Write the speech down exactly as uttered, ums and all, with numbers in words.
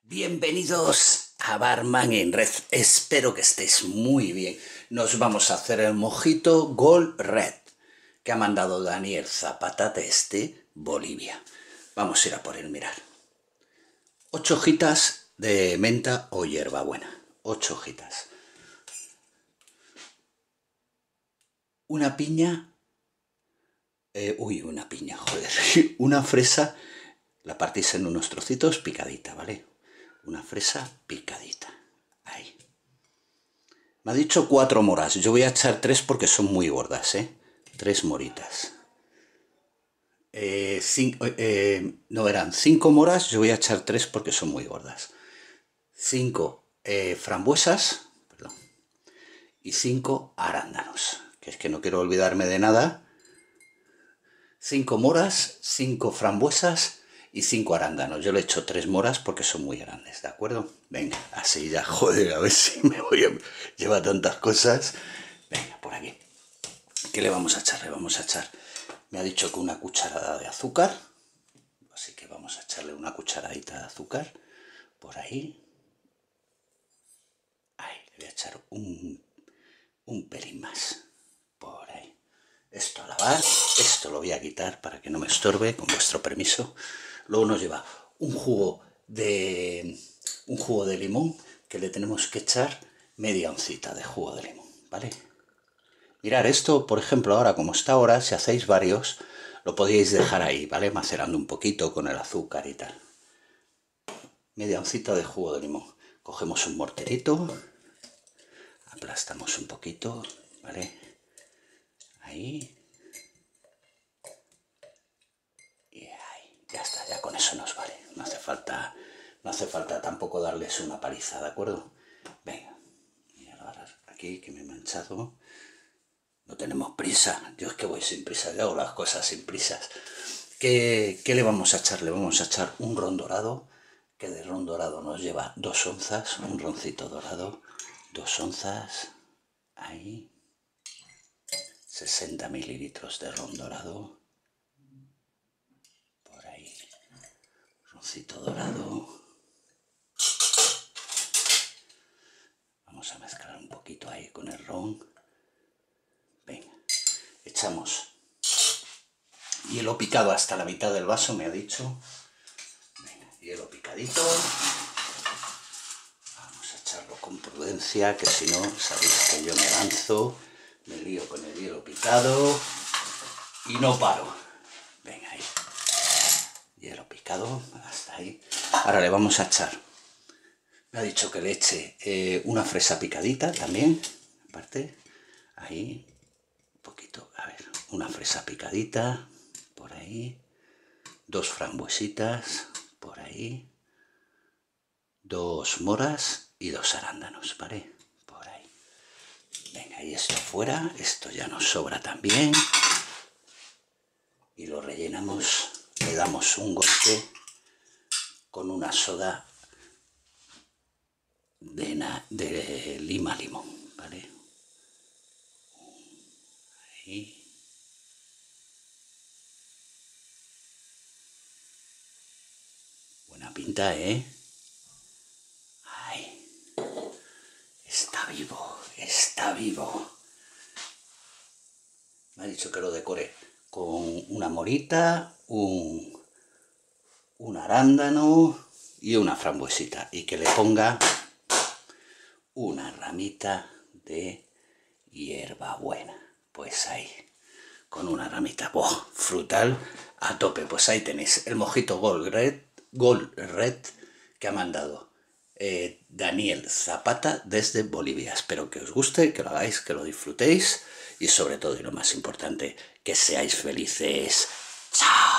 Bienvenidos a Barman en Red. Espero que estéis muy bien. Nos vamos a hacer el mojito Gold Red que ha mandado Daniel Zapata desde Bolivia. Vamos a ir a por él, mirar. Ocho hojitas de menta o hierbabuena. Ocho hojitas. Una piña. Eh, uy, una piña, joder. Una fresa. La partís en unos trocitos picadita, ¿vale? Una fresa picadita. Ahí. Me ha dicho cuatro moras. Yo voy a echar tres porque son muy gordas, ¿eh? Tres moritas. Eh, cinco, eh, no, eran cinco moras. Yo voy a echar tres porque son muy gordas. Cinco eh, frambuesas. Perdón. Y cinco arándanos. Que es que no quiero olvidarme de nada. Cinco moras, cinco frambuesas y cinco arándanos. Yo le he hecho tres moras porque son muy grandes, ¿de acuerdo? Venga, así ya, joder, a ver si me voy a llevar tantas cosas. Venga, por aquí. ¿Qué le vamos a echar? Le vamos a echar, me ha dicho que una cucharada de azúcar, así que vamos a echarle una cucharadita de azúcar por ahí. Ahí, le voy a echar un, un pelín más, por ahí. Esto a lavar, esto lo voy a quitar para que no me estorbe, con vuestro permiso. Luego nos lleva un jugo de un jugo de limón que le tenemos que echar media oncita de jugo de limón, ¿vale? Mirad, esto, por ejemplo, ahora como está ahora, si hacéis varios, lo podéis dejar ahí, ¿vale? Macerando un poquito con el azúcar y tal. Media oncita de jugo de limón. Cogemos un morterito, aplastamos un poquito, ¿vale? Ahí. Y ahí, ya está, ya con eso nos vale. No hace falta, no hace falta tampoco darles una paliza, ¿de acuerdo? Venga, y ahora aquí que me he manchado. No tenemos prisa, yo es que voy sin prisa, yo hago las cosas sin prisas. ¿Qué, qué le vamos a echar? Le vamos a echar un ron dorado, que de ron dorado nos lleva dos onzas, un roncito dorado, dos onzas, ahí. sesenta mililitros de ron dorado, por ahí, roncito dorado. Vamos a mezclar un poquito ahí con el ron. Venga, echamos hielo picado hasta la mitad del vaso, me ha dicho. Venga, hielo picadito. Vamos a echarlo con prudencia, que si no, sabéis que yo me lanzo. Me lío con el hielo picado y no paro. Venga, ahí. Hielo picado, hasta ahí. Ahora le vamos a echar. Me ha dicho que le eche eh, una fresa picadita también. Aparte, ahí. Un poquito, a ver, una fresa picadita. Por ahí. Dos frambuesitas. Por ahí. Dos moras y dos arándanos, ¿vale? Venga, y esto fuera, esto ya nos sobra también. Y lo rellenamos, le damos un golpe con una soda de, na, de lima limón, ¿vale? Ahí. Buena pinta, ¿eh? Ay, está vivo. Está vivo. Me ha dicho que lo decore con una morita, un, un arándano y una frambuesita. Y que le ponga una ramita de hierbabuena. Pues ahí, con una ramita ¡oh! Frutal a tope. Pues ahí tenéis el mojito Gold Red, Gold Red que ha mandado Eh, Daniel Zapata desde Bolivia. Espero que os guste, que lo hagáis, que lo disfrutéis y sobre todo, y lo más importante, que seáis felices. ¡Chao!